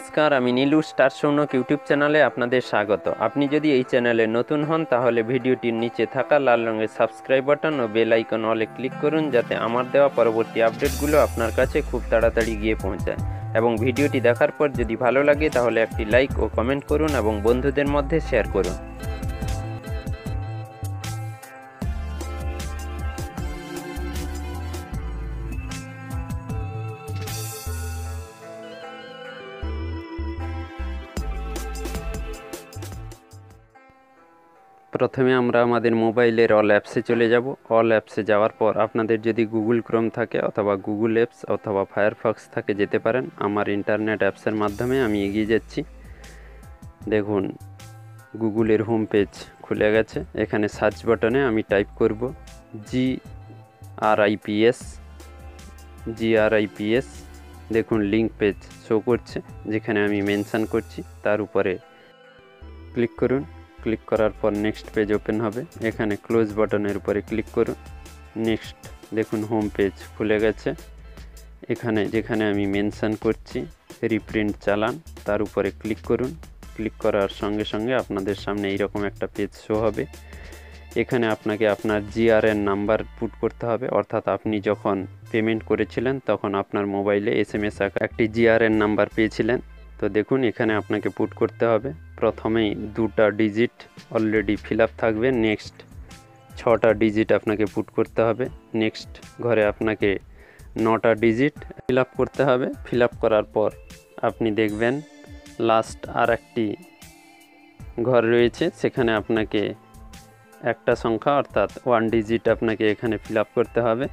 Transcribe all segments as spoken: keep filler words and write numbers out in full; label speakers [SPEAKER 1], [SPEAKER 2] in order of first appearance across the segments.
[SPEAKER 1] নমস্কার, আমি Nilu star Shaunak YouTube চ্যানেলে আপনাদের স্বাগত। আপনি যদি এই চ্যানেলে নতুন হন তাহলে ভিডিওটির নিচে থাকা লাল রঙের সাবস্ক্রাইব বাটন ও বেল আইকন অলে ক্লিক করুন, যাতে আমার দেওয়া পরবর্তী আপডেটগুলো আপনার কাছে খুব তাড়াতাড়ি গিয়ে পৌঁছায়। এবং ভিডিওটি দেখার পর যদি ভালো লাগে তাহলে একটি লাইক ও কমেন্ট করুন এবং বন্ধুদের মধ্যে শেয়ার করুন। প্রথমে আমরা আমাদের মোবাইলের অল অ্যাপসে চলে যাব। অল অ্যাপসে যাওয়ার পর আপনাদের যদি গুগল ক্রোম থাকে অথবা গুগল অ্যাপস অথবা ফায়ারফক্স থাকে যেতে পারেন। আমার ইন্টারনেট অ্যাপসের মাধ্যমে আমি এগিয়ে যাচ্ছি। দেখুন গুগলের হোম পেজ খুলে গেছে। এখানে সার্চ বাটনে আমি টাইপ করব G R I P S G R I P S. দেখুন লিঙ্ক পেজ শো করছে, যেখানে আমি মেনশন করছি তার উপরে ক্লিক করুন। ক্লিক করার পর নেক্সট পেজ ওপেন হবে। এখানে ক্লোজ বাটনের উপরে ক্লিক করুন। নেক্সট দেখুন হোম পেজ খুলে গেছে। এখানে যেখানে আমি মেনশন করছি রিপ্রিন্ট চালান, তার উপরে ক্লিক করুন। ক্লিক করার সঙ্গে সঙ্গে আপনাদের সামনে এইরকম একটা পেজ শো হবে। এখানে আপনাকে আপনার জিআরএন নাম্বার পুট করতে হবে, অর্থাৎ আপনি যখন পেমেন্ট করেছিলেন তখন আপনার মোবাইলে এস এম এস একটি জিআরএন নাম্বার পেয়েছিলেন। তো দেখুন এখানে আপনাকে পুট করতে হবে। প্রথমেই দুটা ডিজিট অলরেডি ফিল আপ থাকবে। নেক্সট ছটা ডিজিট আপনাকে পুট করতে হবে। নেক্সট ঘরে আপনাকে নটা ডিজিট ফিল আপ করতে হবে। ফিল আপ করার পর আপনি দেখবেন লাস্ট আর একটি ঘর রয়েছে, সেখানে আপনাকে একটা সংখ্যা অর্থাৎ ওয়ান ডিজিট আপনাকে এখানে ফিল আপ করতে হবে।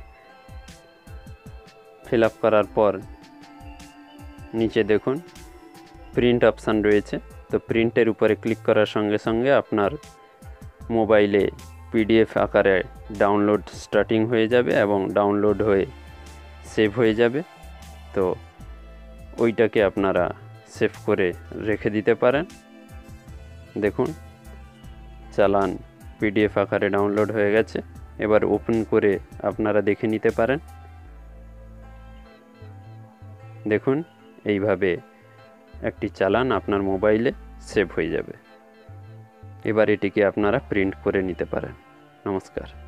[SPEAKER 1] ফিল আপ করার পর নিচে দেখুন প্রিন্ট অপশান রয়েছে। তো প্রিন্টের উপরে ক্লিক করার সঙ্গে সঙ্গে আপনার মোবাইলে পিডিএফ আকারে ডাউনলোড স্টার্টিং হয়ে যাবে এবং ডাউনলোড হয়ে সেভ হয়ে যাবে। তো ওইটাকে আপনারা সেভ করে রেখে দিতে পারেন। দেখুন চালান পিডিএফ আকারে ডাউনলোড হয়ে গেছে। এবার ওপেন করে আপনারা দেখে নিতে পারেন। দেখুন এইভাবে একটি চালান আপনার মোবাইলে সেভ হয়ে যাবে। এবার এটিকে আপনারা প্রিন্ট করে নিতে পারেন। নমস্কার।